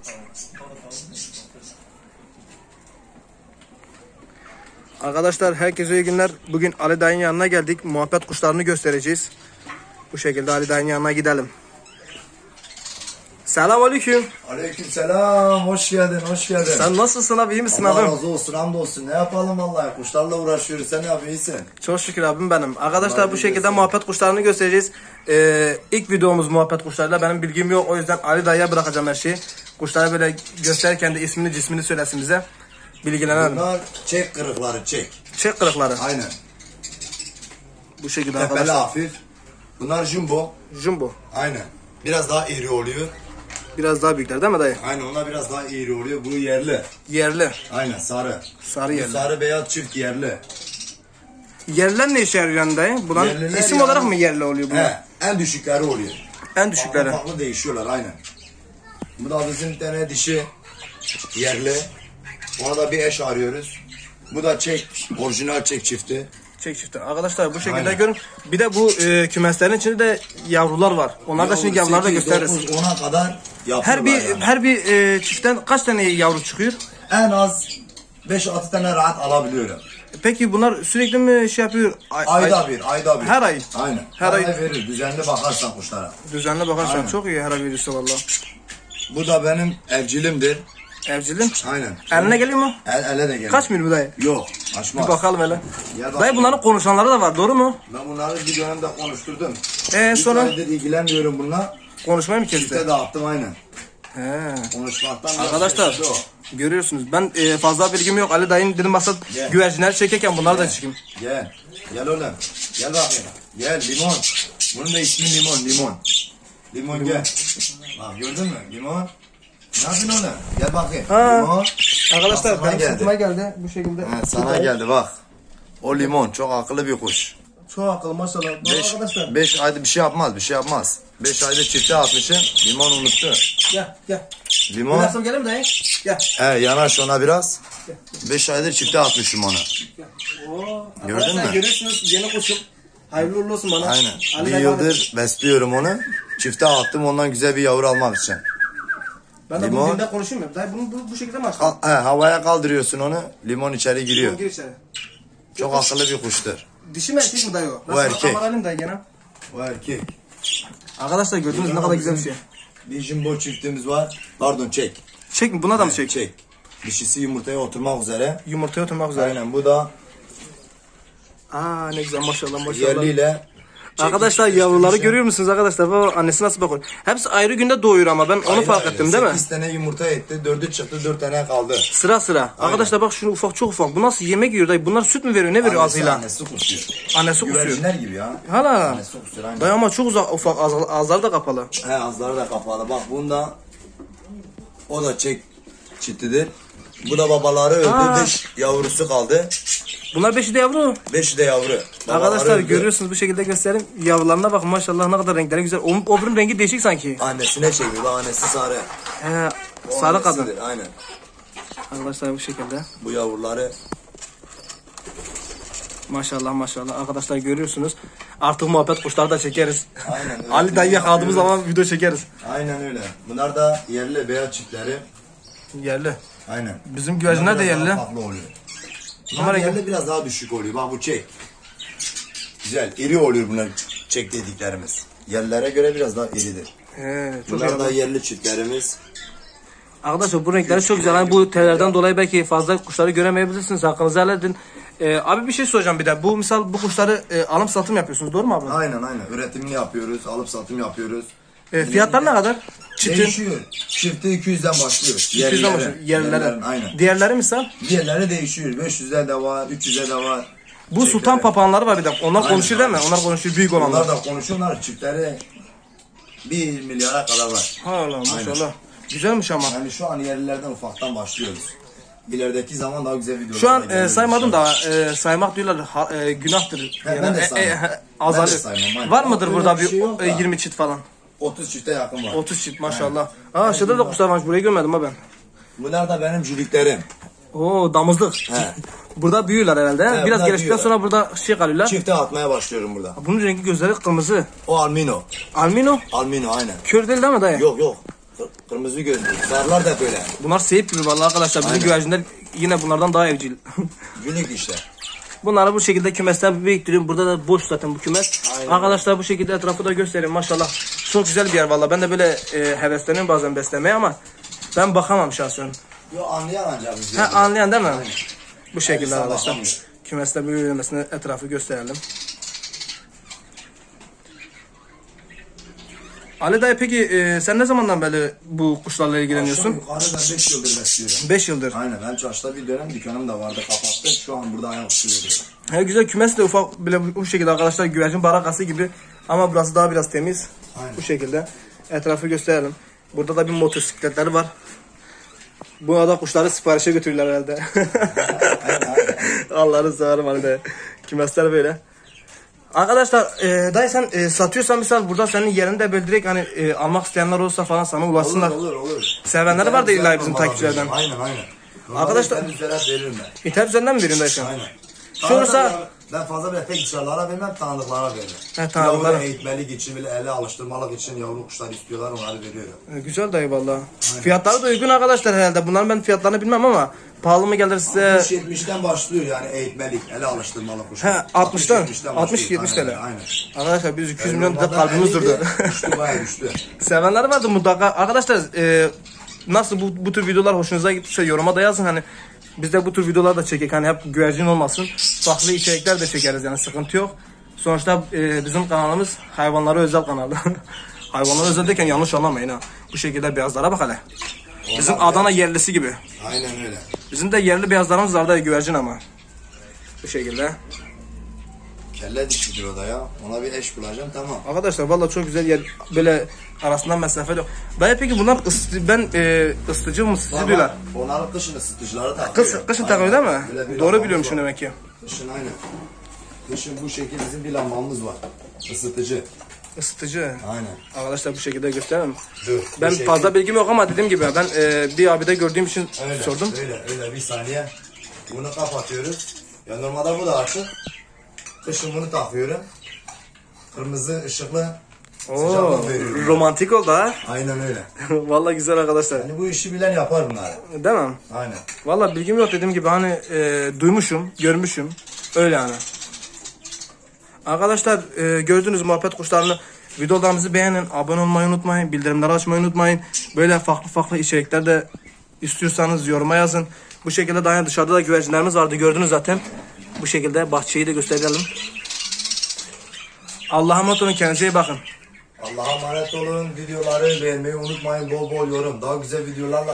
Arkadaşlar herkese iyi günler. Bugün Ali dayının yanına geldik. Muhabbet kuşlarını göstereceğiz. Bu şekilde Ali dayının yanına gidelim. Selamünaleyküm. Aleykümselam. Hoş geldin, hoş geldin. Sen nasılsın abi? İyi misin Allah abim? razı olsun, hamdolsun. Ne yapalım vallahi? Kuşlarla uğraşıyoruz. Sen ne yapıyorsun? Çok şükür abim benim. Arkadaşlar bu şekilde muhabbet kuşlarını göstereceğiz. İlk videomuz muhabbet kuşlarıyla. Benim bilgim yok. O yüzden Ali dayıya bırakacağım her şeyi. Kuşları böyle gösterirken de ismini cismini söylesin bize. Bilgilenelim. Bunlar çek kırıkları, çek. Çek kırıkları. Aynen. Bu şekilde Tepeli arkadaşlar. hafif. Bunlar jumbo. Jumbo. Aynen. Biraz daha iri oluyor. Biraz daha büyükler değil mi dayı? Aynen, onlar biraz daha iri oluyor. Bu yerli. Yerli. Aynen, sarı. Sarı Bu yerli. sarı beyaz çift yerli. Yerliler ne işe yarıyor yani dayı? Bunların Yerliler isim yani- olarak mı yerli oluyor bunlar? He, en düşükleri oluyor. En düşükleri. Farklı değişiyorlar, aynen. Bu da bizim bir tane dişi yerli. Ona da bir eş arıyoruz. Bu da çek, orijinal çek çifti. Çek çifti. Arkadaşlar bu şekilde Aynen. görün. Bir de bu kümeslerin içinde de yavrular var. Onlar da şimdi yavruları da gösteririz. 10'a kadar yapıyorlar Her bir çiftten kaç tane yavru çıkıyor? En az 5-6 tane rahat alabiliyorum. Peki bunlar sürekli mi şey yapıyor? Ayda bir. Her ay. Aynen. Her ay. verir. Düzenli bakarsan kuşlara. Düzenli bakarsan Aynen. çok iyi her ay verirse valla. Bu da benim evcilimdir. Evcilin. Aynen. Eline geliyor mu? Ele de geliyor. Kaç mil bu dayı? Yok. Açmaz. Bir bakalım hele. Gel bak. Dayı bunların konuşanları da var doğru mu? Ben bunları bir dönemde konuşturdum. Sonra aydır ilgilenmiyorum bununla. konuşmayı mı Çifte kesti? dağıttım aynen. He. Konuşmaktan biraz Arkadaşlar kesildi o. görüyorsunuz ben fazla bilgim yok. Ali dayının dedim maksat Gel. güvercinleri çekerken bunları da çekeyim. Gel. Gel oğlum. Gel bakayım. Gel limon. Bunun da ismi limon. Limon gel. Bak gördün mü? Limon. Ne yapıyorsun oğlum? Gel bakayım. Ha. Limon. Arkadaşlar Bak, benim geldi. sırtıma geldi bu şekilde. Evet, sana geldi bak. O limon çok akıllı bir kuş. Çok akıllı maşallah. Bak arkadaşlar 5 ayda bir şey yapmaz. 5 ayda çifte atmışım. Limon unuttu. gel. Limon. Biraz gelir mi dayı? Gel. Yanaş ona biraz. 5 aydır çifte atmışım ona. Oo. Gördün Arkadaşlar mü? görüyorsunuz yeni kuşum. Hayırlı uğurlu olsun bana. Aynen. Ali Bir dayı yıldır besliyorum onu. Çifte attım ondan güzel bir yavru almak için. ben de limon. bu dilde konuşayım mı? Dayı bunu bu şekilde mi açtın? Havaya kaldırıyorsun onu. Limon içeri giriyor. Gir içeri. Çok akıllı bir kuştur. Dişi mi erkek mi dayı o? Bu erkek. Kameralıyım dayı gene. O erkek. Arkadaşlar gördünüz ne kadar güzel bir şey. Bir jumbo çiftimiz var. Pardon çek. Çek mi? Buna da mı çek? Çek. Dişisi yumurtaya oturmak üzere. Yumurtaya oturmak üzere. Aynen bu da Aa ne güzel maşallah. yerliyle. Arkadaşlar yavruları görüyor musunuz arkadaşlar? Baba annesi nasıl bakıyor? Hepsi ayrı günde doğuyor ama ben onu fark ettim değil mi? 8 tane yumurta etti. 4'ü çıktı 4 tane kaldı. Sıra sıra. Arkadaşlar bak şunu ufak çok ufak. Bu nasıl yemek yiyor dayı? Bunlar süt mü veriyor? Ne veriyor ağzıyla? Annesi kusuyor. Annesi kusuyor. Güvercinler gibi ya. Hala. Annesi kusuyor aynen. Dayı ama çok uzak ufak ağızları da kapalı. He ağızları da kapalı. Bak bunda o da çek çitidir. Bu da babaları öldü. 5 yavrusu kaldı. Bunlar beşi de yavru. 5 de yavru. Babaları Arkadaşlar öldü. görüyorsunuz bu şekilde göstereyim. Yavrularına bakın maşallah ne kadar renkleri güzel. Öbürünün rengi değişik sanki. Annesine çekiyor. Bak annesi sarı. He, O sarı kadın. annesidir, aynen. Arkadaşlar bu şekilde. Bu yavruları Maşallah. Arkadaşlar görüyorsunuz. Artık muhabbet kuşları da çekeriz. Aynen öyle. Ali dayı yakaladığımız zaman video çekeriz. aynen öyle. Bunlar da yerli beyaz çiftleri. Yerli. Aynen. Bizim güvercinler Bunlar de biraz yerli. daha farklı oluyor. Ama Bunlar rengi- yerli biraz daha düşük oluyor. Bak bu çek. Güzel. İri oluyor bunlar çek dediklerimiz. Yerlere göre biraz daha iridir. He, çok Bunlar iyi. da yerli çiftlerimiz. Arkadaşlar bu renkleri çok güzel. Hani bu tellerden dolayı belki fazla kuşları göremeyebilirsiniz. Hakkınızı helal edin. Abi bir şey soracağım bir de. Bu misal bu kuşları alım satım yapıyorsunuz doğru mu abi? Aynen. Üretimini yapıyoruz. Alıp satım yapıyoruz. Fiyatlar ne kadar? Çiftin. Değişiyor. Çifti 200'den başlıyor. 200'den başlıyor. Yerlilere. Aynen. Diğerleri misal? Diğerleri değişiyor. 500'e de var, 300'e de var. Bu sultan papağanları var bir de. Onlar Aynen, konuşuyor değil mi? Onlar konuşuyor büyük olanlar. Onlar da konuşuyorlar. Çiftleri 1 milyara kadar var. Hala maşallah. Güzelmiş ama. Yani şu an yerlilerden ufaktan başlıyoruz. İlerideki zaman daha güzel videolar. Şu an saymadım da saymak diyorlar günahtır. Ben de saymam. Azalıyor. Ben de saymam, aynen. Var mıdır Öyle burada bir şey yok da. 20 çift falan? 30 çifte yakın var. 30 çift maşallah. Aa aşağıda da kuşlar varmış. Burayı görmedim ha ben. Bunlar da benim cüliklerim. Oo damızlık. He. Burada büyüyorlar herhalde. He, Biraz bunlar geliştikten büyüyorlar. sonra burada kalıyorlar. Çifte atmaya başlıyorum burada. Bunun rengi gözleri kırmızı. O albino. Albino. Albino aynen. Kör değil mi dayı? Yok. Kırmızı gözlü. Sarılar da böyle. Bunlar seyip gibi vallahi arkadaşlar. Bizim Aynen. güvercinler yine bunlardan daha evcil. Günlük işte. Bunları bu şekilde kümesler biriktiriyorum. Burada da boş zaten bu kümes. Aynen. Arkadaşlar bu şekilde etrafı da göstereyim maşallah. Çok güzel bir yer vallahi. Ben de böyle hevesleniyorum bazen beslemeye ama ben bakamam şahsen. Yo, anlayan ancak biz. Anlayan değil mi? Aynen. Bu şekilde Her insan arkadaşlar. bakamıyor. Kümesle büyümesine etrafı gösterelim. Ali dayı peki sen ne zamandan beri bu kuşlarla ilgileniyorsun? Yukarı ben 5 yıldır besliyorum. 5 yıldır. Aynen, ben Çarşı'da bir dönem dükkanım da vardı, kapattım. Şu an burada ayaküstü veriyorum. He, güzel kümes de ufak bile bu şekilde arkadaşlar güvercin barakası gibi ama burası daha biraz temiz. Aynen. Bu şekilde etrafı gösterelim. Burada da bir motosikletler var. Bu arada kuşları siparişe götürürler herhalde. Allah'ını severim Ali dayı. Kümesler böyle. Arkadaşlar dayı sen satıyorsan misal burada senin yerini de böyle direkt hani almak isteyenler olursa falan sana ulaşsınlar. Olur. Sevenleri var da illa bizim takipçilerden. Aynen. Arkadaşlar- Ben üzeler veririm ben. İnternet üzerinden mi veriyorsun dayı sen? Aynen. Şu olursa- Ben fazla bile tek dışarılara vermem, tanıdıklara veririm. He, tanıdıklara. Yavru eğitmelik için, bile ele alıştırmalık için yavru kuşlar istiyorlar, onları veriyorum. Güzel dayı valla. Fiyatları da uygun arkadaşlar herhalde. Bunların ben fiyatlarını bilmem ama pahalı mı gelir size? 60-70'den başlıyor yani eğitmelik, ele alıştırmalık kuşlar. He 60'tan. 60-70'den 60-70 TL. Aynen. Arkadaşlar biz 200 milyon da Normalde kalbimiz 50'di, durdu. Düştü, bayağı düştü. Sevenler vardı mutlaka. Arkadaşlar nasıl bu tür videolar hoşunuza gittiyse yoruma da yazın hani biz de bu tür videolar da çekek hani hep güvercin olmasın. Farklı içerikler de çekeriz yani sıkıntı yok. Sonuçta bizim kanalımız hayvanlara özel kanal. Hayvanlara özel derken yanlış anlamayın ha. Bu şekilde beyazlara bak hele. Bizim Onlar Adana yerlisi gibi. Aynen öyle. Bizim de yerli beyazlarımız var da güvercin ama. Bu şekilde. Kelle dişidir o da ya. Ona bir eş bulacağım, tamam. Arkadaşlar vallahi çok güzel yer böyle arasından mesafe yok. Dayı peki bunlar ısıtıcı mı ısıtıcı diyorlar. Onların kışın ısıtıcıları takıyor. Kışın takıyor değil mi? Böyle bir Doğru lambamız biliyormuşum var. demek ki. Kışın aynen. Kışın bu şekilde bizim bir lambamız var. Isıtıcı. Isıtıcı. Aynen. Arkadaşlar bu şekilde göstereyim. Dur. Ben bu fazla bilgim yok ama dediğim gibi ben bir abide gördüğüm için öyle, sordum. Öyle bir saniye. Bunu kapatıyoruz. Ya normalde bu da açık. Kışın bunu takıyorum. Kırmızı ışıklı Oo, sıcaklık veriyor. romantik oldu ha. Aynen öyle. Vallahi güzel arkadaşlar. Yani bu işi bilen yapar bunları. Değil mi? Aynen. Vallahi bilgim yok dediğim gibi hani duymuşum, görmüşüm. Öyle yani. Arkadaşlar gördüğünüz muhabbet kuşlarını videolarımızı beğenin, abone olmayı unutmayın, bildirimleri açmayı unutmayın. Böyle farklı içerikler de istiyorsanız yoruma yazın. Bu şekilde daha dışarıda da güvercinlerimiz vardı gördünüz zaten. Bu şekilde bahçeyi de gösterelim. Allah'a emanet olun, kendinize iyi bakın. Allah'a emanet olun. Videoları beğenmeyi unutmayın. Bol bol yorum. Daha güzel videolarla